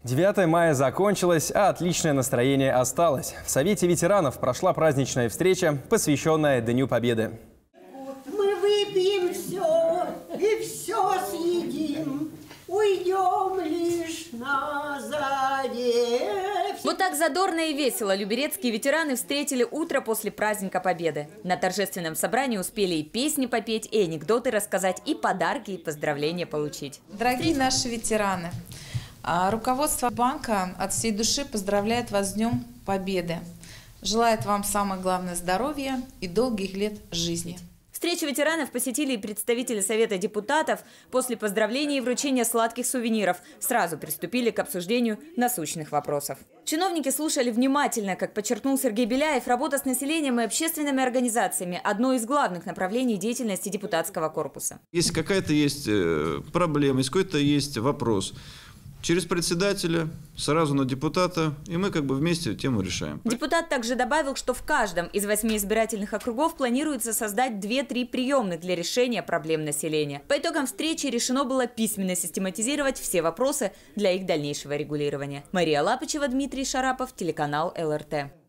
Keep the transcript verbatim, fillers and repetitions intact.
девятое мая закончилось, а отличное настроение осталось. В Совете ветеранов прошла праздничная встреча, посвященная Дню Победы. Мы выпьем все и все съедим, уйдем лишь на заре. Вот так задорно и весело люберецкие ветераны встретили утро после праздника Победы. На торжественном собрании успели и песни попеть, и анекдоты рассказать, и подарки, и поздравления получить. Дорогие наши ветераны, руководство банка от всей души поздравляет вас с Днем Победы. Желает вам самое главное здоровья и долгих лет жизни. Встречу ветеранов посетили и представители Совета депутатов. После поздравлений и вручения сладких сувениров сразу приступили к обсуждению насущных вопросов. Чиновники слушали внимательно. Как подчеркнул Сергей Беляев, работа с населением и общественными организациями – одно из главных направлений деятельности депутатского корпуса. Если какая-то есть проблема, если какой-то есть вопрос, через председателя, сразу на депутата, и мы как бы вместе тему решаем. Депутат также добавил, что в каждом из восьми избирательных округов планируется создать две-три приемных для решения проблем населения. По итогам встречи решено было письменно систематизировать все вопросы для их дальнейшего регулирования. Мария Лапычева, Дмитрий Шарапов, телеканал эл эр тэ.